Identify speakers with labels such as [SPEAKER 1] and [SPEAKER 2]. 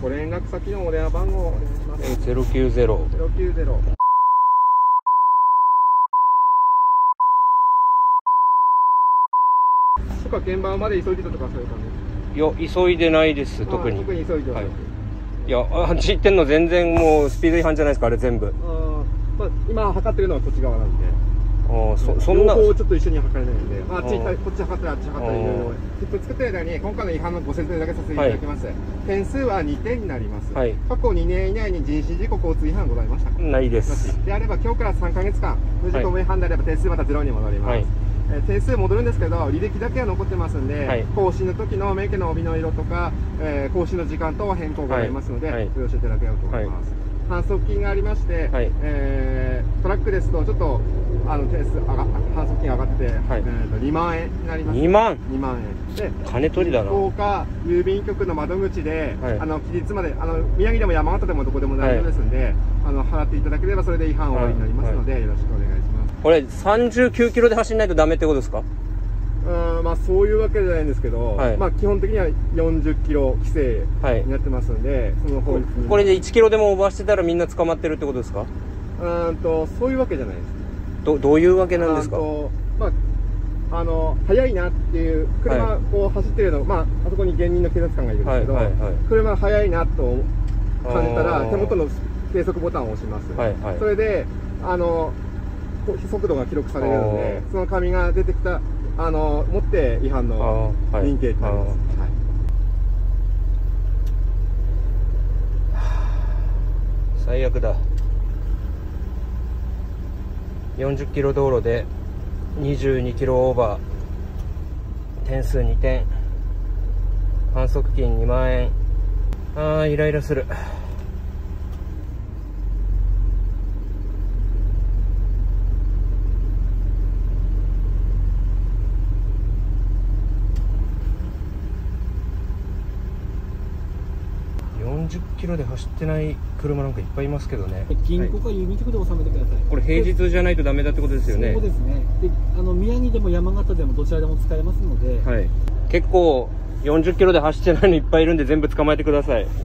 [SPEAKER 1] ご連絡先のお電話番号をお願いします。
[SPEAKER 2] 090。
[SPEAKER 1] 090。とか現場まで急いでたとかそういう感じ？
[SPEAKER 2] いや、急いでないです、特に。
[SPEAKER 1] 特に急いではない。
[SPEAKER 2] いや、あっち行ってんの全然もうスピード違反じゃないですか、あれ全部。
[SPEAKER 1] まあ、今測ってるのはこっち側なんで。
[SPEAKER 2] そんな。
[SPEAKER 1] 両方ちょっと一緒に測れないんで、まあ、こっち測ったりあっち測ったりいろいろ。切符作ってる間に今回の違反のご説明だけさせていただきます。点数は2点になります。過去2年以内に人身事故交通違反ございましたか？
[SPEAKER 2] ないです。
[SPEAKER 1] であれば今日から3ヶ月間無事故無違反であれば点数またゼロに戻ります。点数戻るんですけど、履歴だけは残ってますんで、更新の時の免許の帯の色とか、更新の時間と変更がありますので、ご了承いただければと思います。反則金がありまして、トラックですとちょっと点数反則金上がって2万円になります。2万円で
[SPEAKER 2] 金取りだな。
[SPEAKER 1] 福岡郵便局の窓口で、期日まで宮城でも山形でもどこでも大丈夫ですんで、払っていただければそれで違反終わりになりますので、よろしくお願いします。
[SPEAKER 2] これ39キロで走らないとダメってことですか？
[SPEAKER 1] まあそういうわけじゃないんですけど、まあ基本的には40キロ規制になってますんで、その法律に。
[SPEAKER 2] これで1キロでもオーバーしてたらみんな捕まってるってことですか？
[SPEAKER 1] そういうわけじゃないです。
[SPEAKER 2] どういうわけなんですか？
[SPEAKER 1] まあ速いなっていう車こう走ってるの、まああそこに現任の警察官がいるんですけど、車が速いなと感じたら手元の計測ボタンを押します。それで速度が記録されるので、その紙が出てきた持って違反の認定になります。
[SPEAKER 2] 最悪だ。40キロ道路で22キロオーバー、点数2点、反則金2万円。イライラする。40キロで走ってない車なんかいっぱいいますけどね。
[SPEAKER 3] 銀行か郵便局で納めてください。
[SPEAKER 2] これ平日じゃないとダメだってことですよね。
[SPEAKER 3] そうですね。で、宮城でも山形でもどちらでも使えますので。
[SPEAKER 2] 結構40キロで走ってないのいっぱいいるんで全部捕まえてください。